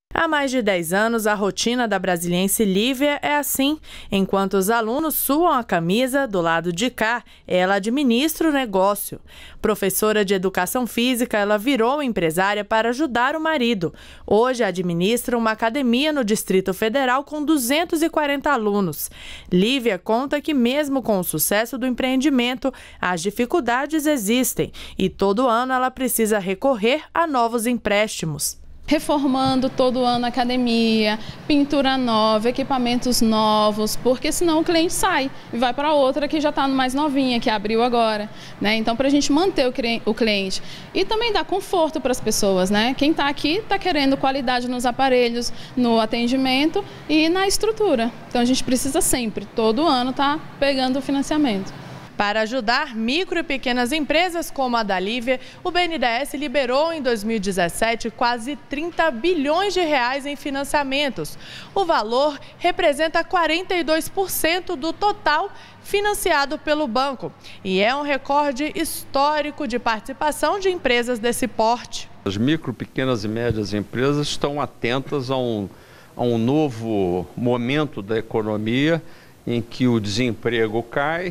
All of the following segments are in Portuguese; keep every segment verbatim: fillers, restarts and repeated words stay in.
Há mais de dez anos, a rotina da brasiliense Lívia é assim. Enquanto os alunos suam a camisa, do lado de cá, ela administra o negócio. Professora de educação física, ela virou empresária para ajudar o marido. Hoje administra uma academia no Distrito Federal com duzentos e quarenta alunos. Lívia conta que mesmo com o sucesso do empreendimento, as dificuldades existem e todo ano ela precisa recorrer a novos empréstimos. Reformando todo ano a academia, pintura nova, equipamentos novos, porque senão o cliente sai e vai para outra que já está mais novinha, que abriu agora, né? Então, para a gente manter o cliente e também dar conforto para as pessoas, né? Quem está aqui está querendo qualidade nos aparelhos, no atendimento e na estrutura. Então, a gente precisa sempre, todo ano, estar tá pegando o financiamento. Para ajudar micro e pequenas empresas como a da Lívia, o B N D E S liberou em dois mil e dezessete quase trinta bilhões de reais em financiamentos. O valor representa quarenta e dois por cento do total financiado pelo banco e é um recorde histórico de participação de empresas desse porte. As micro, pequenas e médias empresas estão atentas a um, a um novo momento da economia em que o desemprego cai,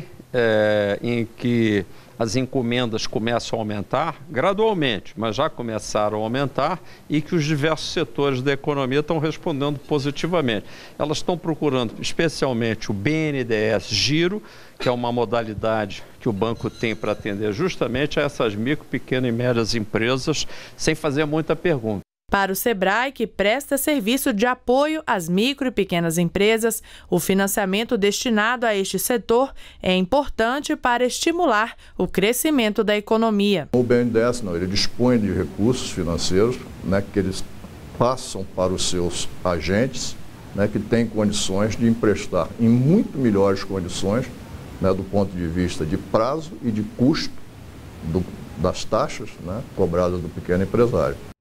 É, em que as encomendas começam a aumentar gradualmente, mas já começaram a aumentar e que os diversos setores da economia estão respondendo positivamente. Elas estão procurando especialmente o B N D E S Giro, que é uma modalidade que o banco tem para atender justamente a essas micro, pequenas e médias empresas, sem fazer muita pergunta. Para o Sebrae, que presta serviço de apoio às micro e pequenas empresas, o financiamento destinado a este setor é importante para estimular o crescimento da economia. O B N D E S não, ele dispõe de recursos financeiros, né, que eles passam para os seus agentes, né, que têm condições de emprestar em muito melhores condições, né, do ponto de vista de prazo e de custo do, das taxas, né, cobradas do pequeno empresário.